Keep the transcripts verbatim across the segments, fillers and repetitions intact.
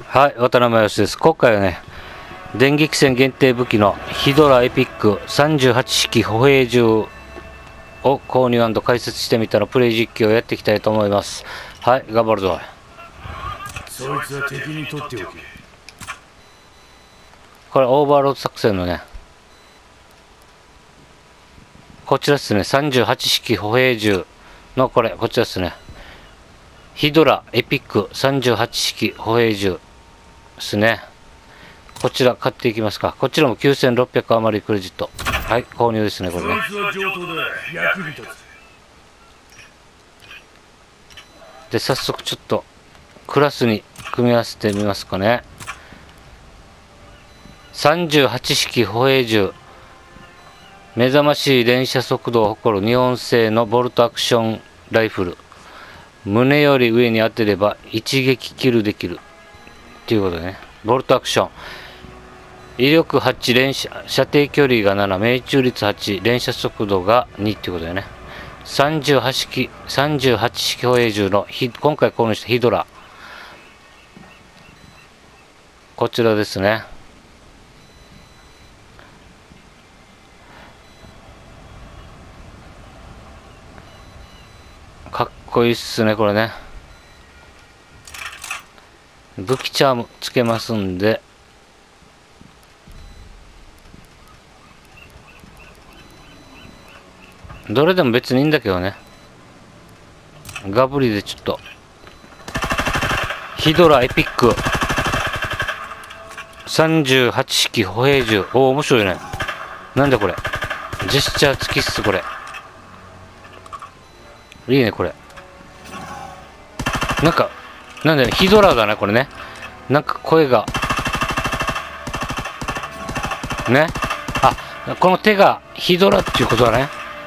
はい、渡辺義です。今回はね、電撃戦限定武器のヒドラエピックさんじゅうはち式歩兵銃を購入&解説してみたのプレイ実況をやっていきたいと思います。はい、頑張るぞ。 そいつは敵に取っておけ。 これオーバーロード作戦のね、こちらですね、さんじゅうはち式歩兵銃のこれ、こちらですね。ヒドラエピックさんじゅうはち式歩兵銃ですね。こちら買っていきますか。こちらもきゅうせんろっぴゃく余りクレジット。はい、購入ですね、これね。で、早速ちょっとクラスに組み合わせてみますかね。さんじゅうはち式歩兵銃。目覚ましい連射速度を誇る日本製のボルトアクションライフル。胸より上に当てれば一撃キルできる。っていうことでね。ボルトアクション。威力はち、連射、射程距離がなな、命中率はち、連射速度がにっていうことでね。さんじゅうはち式、さんじゅうはち式歩兵銃の今回購入したヒドラ。こちらですね。かっこいいっすね、これね。武器チャームつけますんで。どれでも別にいいんだけどね。ガブリでちょっと。ヒドラエピック。さんじゅうはち式歩兵銃。おお、面白いね。なんだこれ。ジェスチャー付きっす、これ。いいね、これ。なんか、なんだよ、ヒドラだな、これね。なんか声が。ね。あ、この手がヒドラっていうことだね。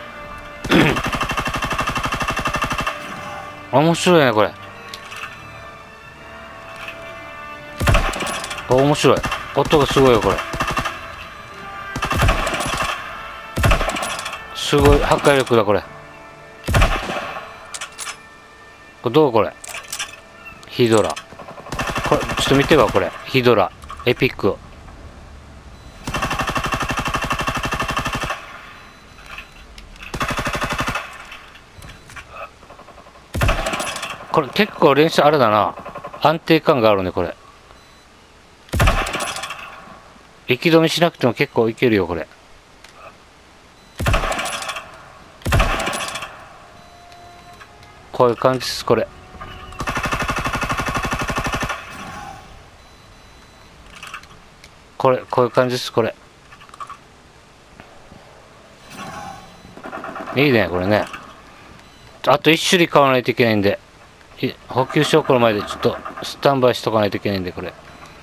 面白いね、これ。面白い。音がすごいよ、これ。すごい破壊力だ、これ。これどうこれ。ヒドラ。これ、ちょっと見てば、これ。ヒドラ。エピック。これ結構連射あれだな。安定感があるね、これ。息止めしなくても結構いけるよ、これ。こういう感じです、これ。これ、こういう感じです、これ。いいね、これね。あと一種類買わないといけないんで。補給証拠の前でちょっとスタンバイしとかないといけないんで、これ。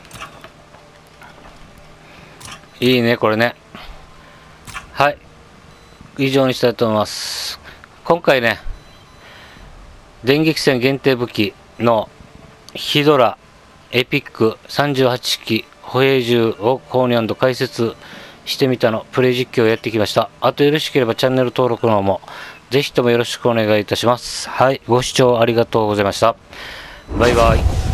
いいね、これね。はい。以上にしたいと思います。今回ね、電撃戦限定武器のヒドラエピックさんじゅうはち式歩兵銃を購入&解説してみたのプレイ実況をやってきました。あとよろしければチャンネル登録の方もぜひともよろしくお願いいたします。はい、ご視聴ありがとうございました。バイバイ。